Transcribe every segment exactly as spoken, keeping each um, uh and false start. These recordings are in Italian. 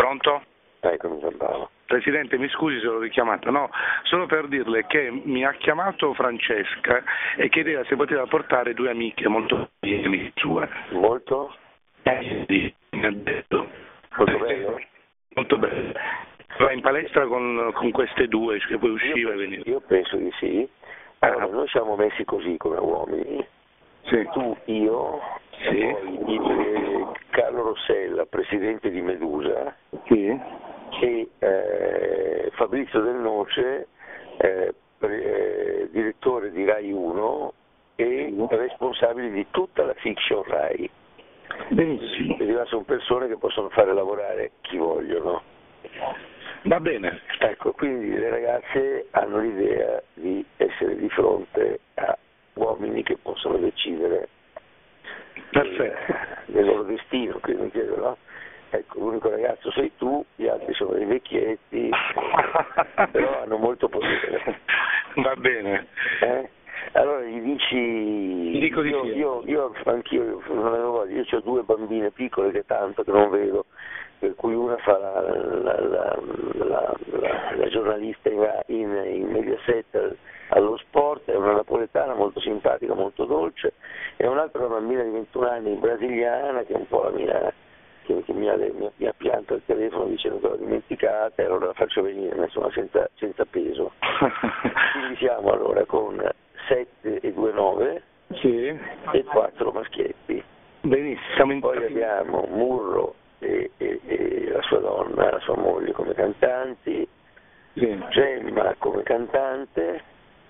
Pronto? Eccomi, San Paolo. Presidente, mi scusi se l'ho richiamato, no, solo per dirle che mi ha chiamato Francesca e chiedeva se poteva portare due amiche molto belle sue. Molto? Eh sì, mi ha detto. Molto bello? Molto bello. Va in palestra con, con queste due, che poi usciva e veniva. Io penso di sì. Allora, ah. Noi siamo messi così come uomini. Sì. Tu, io, sì. poi il, eh, Carlo Rossella, presidente di Medusa, sì. e eh, Fabrizio Del Noce, eh, pre, eh, direttore di Rai uno e sì. responsabile di tutta la fiction Rai. Benissimo. Quindi sono persone che possono fare lavorare chi vogliono. Va bene. Ecco, quindi le ragazze hanno l'idea di essere di fronte a uomini che possono decidere del, del loro destino, quindi chiedo, no? Ecco, l'unico ragazzo sei tu, gli altri sono dei vecchietti, però hanno molto potere. Va bene. Eh? Allora gli dici, Dico di io, sì. io, io anch'io non avevo voglia, io ho due bambine piccole che tanto che non vedo, per cui una fa la, la, la, la, la, la giornalista in, in Mediaset allo sport, è una napoletana molto simpatica, molto dolce, e un'altra una bambina di ventuno anni brasiliana che è un po' la mia, che, che mi, ha, mi, ha, mi ha pianto il telefono dicendo che l'ho dimenticata, e allora la faccio venire, insomma, senza, senza peso. Quindi siamo allora con sette e due nove sì. e quattro maschietti. Benissimo. Poi abbiamo Murro e, e, e la sua donna, la sua moglie come cantanti, sì. Gemma come cantante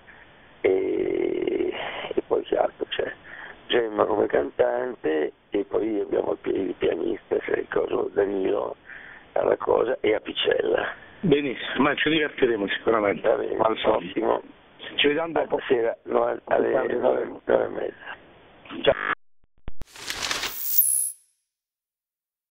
e, e poi che altro c'è? Gemma come cantante e poi abbiamo il pianista, il coso Danilo alla cosa, e Apicella. Benissimo, ma ci divertiremo sicuramente. Va bene, al prossimo. Ci vediamo dopo. Stasera no, alle nove e mezza. Ciao.